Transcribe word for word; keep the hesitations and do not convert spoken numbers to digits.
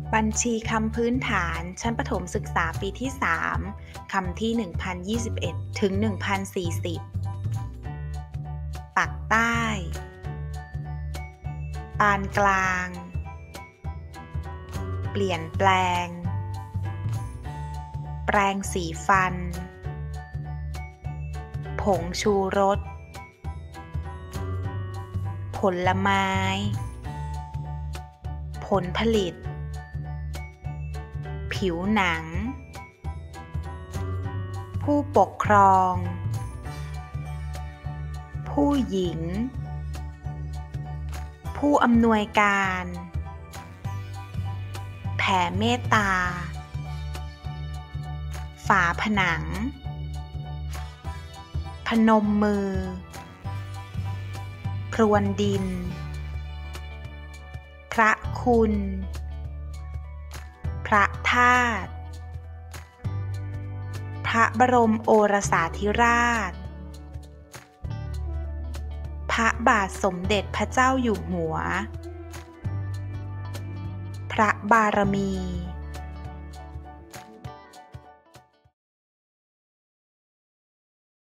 บัญชีคำพื้นฐานชั้นประถมศึกษาปีที่ สาม คำที่ หนึ่งพันยี่สิบเอ็ด ถึง หนึ่งพันสี่สิบ ปักใต้ ปานกลาง เปลี่ยนแปลง แปรงสีฟัน ผงชูรส ผลไม้ ผลผลิต ผิวหนัง ผู้ปกครอง ผู้หญิง ผู้อำนวยการ แผ่เมตตา ฝาผนัง พนมมือ พรวนดิน พระคุณ พระธาตุ พระบรมโอรสาธิราช พระบาทสมเด็จพระเจ้าอยู่หัว พระบารมี